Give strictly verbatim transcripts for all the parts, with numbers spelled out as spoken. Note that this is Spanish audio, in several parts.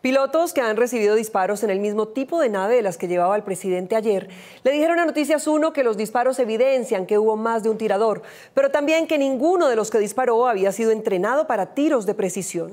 Pilotos que han recibido disparos en el mismo tipo de nave de las que llevaba el presidente ayer le dijeron a Noticias uno que los disparos evidencian que hubo más de un tirador, pero también que ninguno de los que disparó había sido entrenado para tiros de precisión.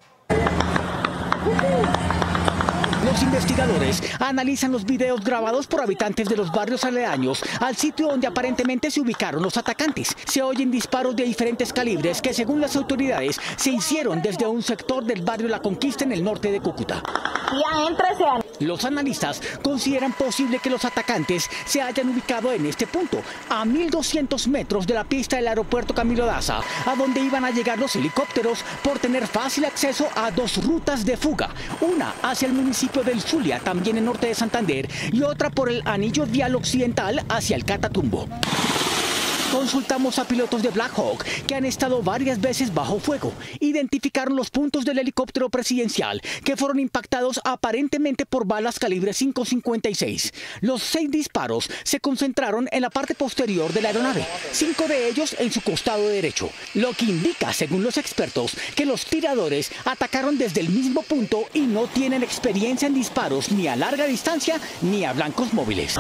Los investigadores analizan los videos grabados por habitantes de los barrios aledaños al sitio donde aparentemente se ubicaron los atacantes. Se oyen disparos de diferentes calibres que, según las autoridades, se hicieron desde un sector del barrio La Conquista en el norte de Cúcuta. Los analistas consideran posible que los atacantes se hayan ubicado en este punto, a mil doscientos metros de la pista del aeropuerto Camilo Daza, a donde iban a llegar los helicópteros por tener fácil acceso a dos rutas de fuga, una hacia el municipio del Zulia, también en norte de Santander, y otra por el anillo vial occidental hacia el Catatumbo. Consultamos a pilotos de Black Hawk que han estado varias veces bajo fuego. Identificaron los puntos del helicóptero presidencial que fueron impactados aparentemente por balas calibre cinco cincuenta y seis. Los seis disparos se concentraron en la parte posterior de la aeronave, cinco de ellos en su costado derecho, lo que indica, según los expertos, que los tiradores atacaron desde el mismo punto y no tienen experiencia en disparos ni a larga distancia ni a blancos móviles.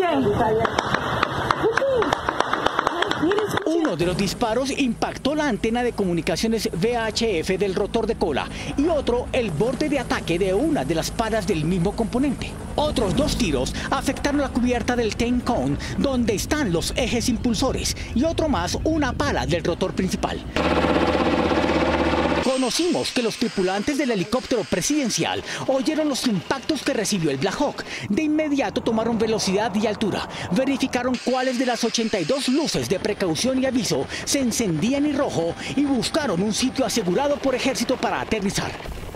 Uno de los disparos impactó la antena de comunicaciones V H F del rotor de cola y otro el borde de ataque de una de las palas del mismo componente. Otros dos tiros afectaron la cubierta del tail cone, donde están los ejes impulsores, y otro más una pala del rotor principal. Conocimos que los tripulantes del helicóptero presidencial oyeron los impactos que recibió el Black Hawk. De inmediato tomaron velocidad y altura, verificaron cuáles de las ochenta y dos luces de precaución y aviso se encendían en rojo y buscaron un sitio asegurado por ejército para aterrizar.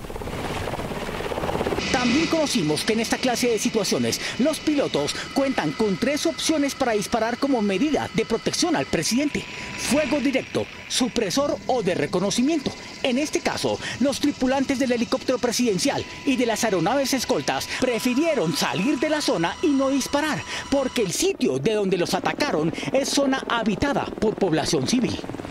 También conocimos que en esta clase de situaciones los pilotos cuentan con tres opciones para disparar como medida de protección al presidente: fuego directo, supresor o de reconocimiento. En este caso, los tripulantes del helicóptero presidencial y de las aeronaves escoltas prefirieron salir de la zona y no disparar, porque el sitio de donde los atacaron es zona habitada por población civil.